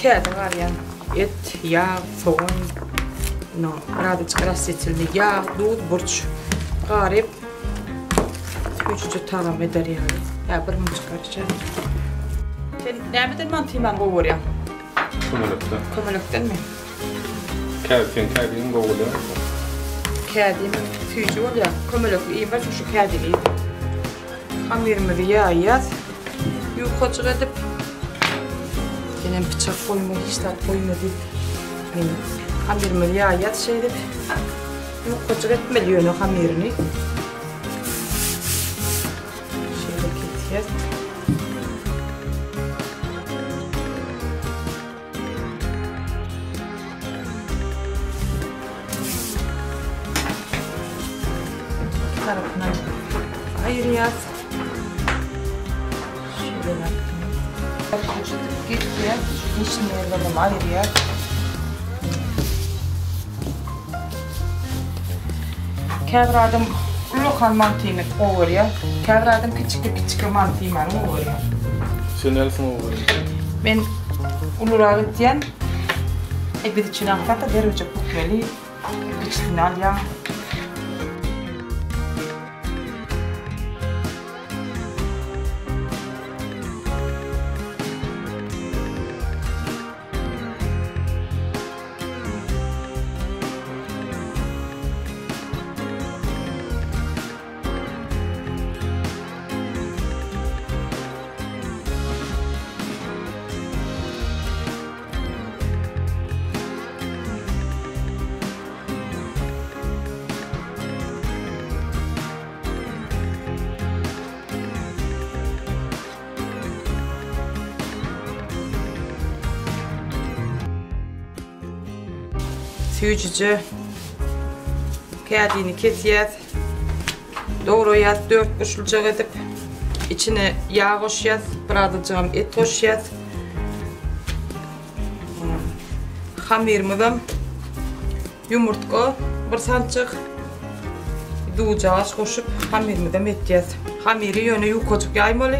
kağıdı var yani. Et, yağ, soğan, birazcık rassetilli yağ, dut, burç, garip. Üçüncü tamam eder yani. Ya bir mı çıkaracağım. Sen nereden mantıyı ben kovuyorum? Kömürlükten. Kömürlükten mi? Kağıdın kovuyor. Kağıdın tüyücü oluyor. Kömürlük iyi var şu kağıdını. Hamirimi yağ yaz. Yukacık edip. Yine bıçak koyma, hiç tat koyma deyip. Hamirimi yağ yaz şey edip. Yukacık etmeli onu hamirini. Şöyle ketiyaz. Tarafından ayırıyaz. Şöyle yaptım. Karıştırıp getiriyor. İçini yerledim ayırıyaz. Kevradım lokal mantığını ovuruyor. Kevradım küçük mantığını ovuruyor. Sen neresin ovuruyor? Ben ulurağı diyen bir içine aktarda derece kutmeli. Küçüğünü alıyorum. Tüyücücü kağıdını kesiyaz, doğrayaz, 4 buçulcak edip içine yağ koşuyaz, birazcık et koşuyaz. Hamirimi yumurtka, bir sancık ducağız koşup hamirimi eteceğiz. Hamiri yönü yukacık yaymalı.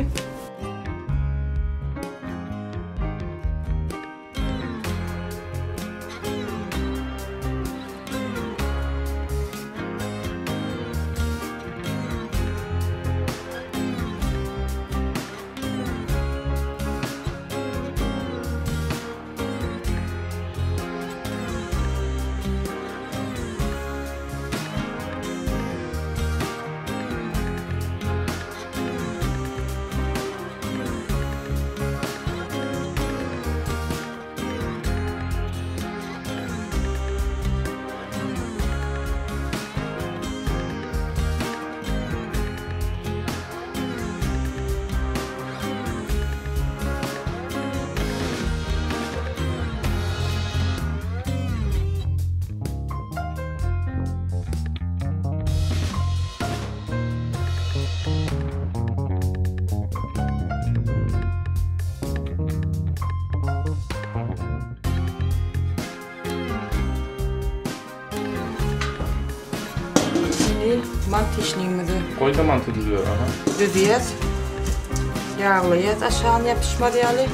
Mantı işliğimizi Koyda mantı düzüyor aha. düzüyez. Yağlayız. Aşağıya yapışmadı yani.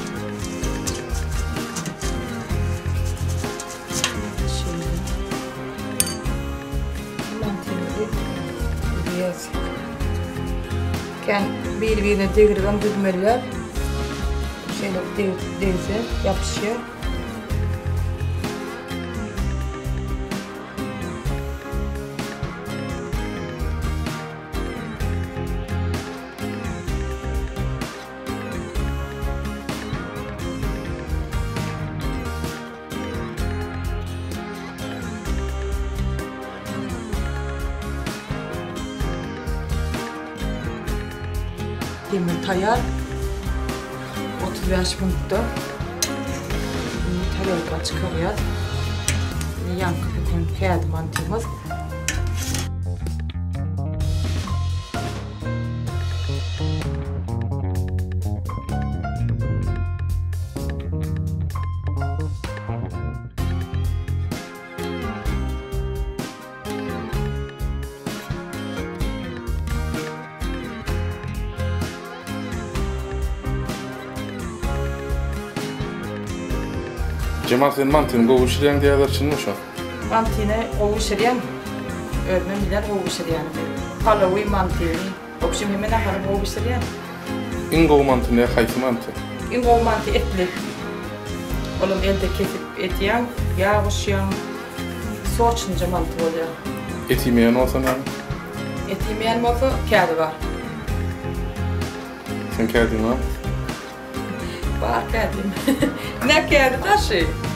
Şimdi mantımızı düzüyez. Birbirine devrilen düzmeler şöyle devse yapışıyor. Demir tayar 35 minutta tayarga çıkarıyor. Yan kapıkon kağıt mantığımız. Cemal sen mantığını kovuşturan diye açılmış o. Mantığını kovuşturan, ölmem bilen kovuşturan. Palavı mantığını, okşum hemen aharı kovuşturan. İngol mantığı ne? Haysi mantığı? İngol mantığı etli. Oğlum elde kesip etiyen, yağ koşuyan, soğuçunca mantığı oluyor. Et yemeyen olsa ne? Et yemeyen olsa kağıdı var. Sen kendin var. Var kağıdım. Ne kağıdı taşı?